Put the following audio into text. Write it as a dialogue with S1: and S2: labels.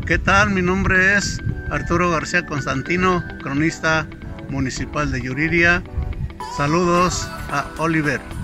S1: ¿Qué tal? Mi nombre es Arturo García Constantino, cronista municipal de Yuriria. Saludos a Oliver.